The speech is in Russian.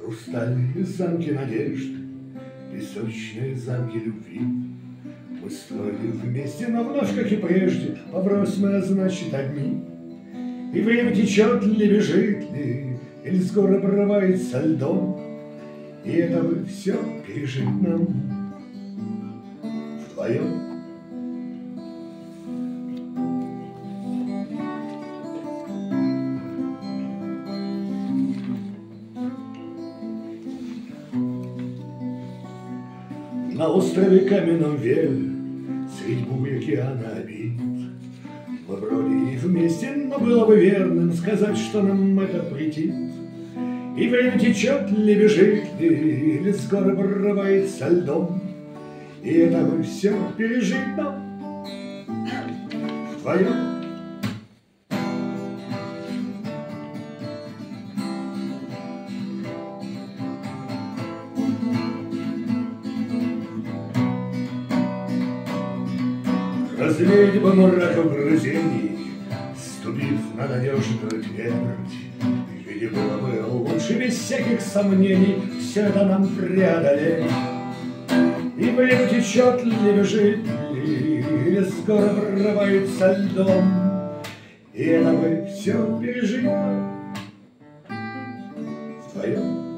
Хрустальные замки надежд, песочные замки любви. Мы строили вместе, но вновь, как и прежде, поврось мы, значит, одни. И время течет ли, бежит ли, или скоро обрывается льдом, и это бы все пережить нам вдвоем. На острове каменном Вель, средь бурь океана обид, мы бродили вместе, но было бы верным сказать, что нам это претит. И время течет ли, бежит ли, или скоро обрывается льдом, и это бы все пережить нам вдвоем. Развеять бы мрак угрызений, ступив на надежную твердь. Ведь было бы лучше без всяких сомнений все это нам преодолеть. И время течет ли, бежит ли, или скоро обрывается льдом, и это бы все пережить вдвоем.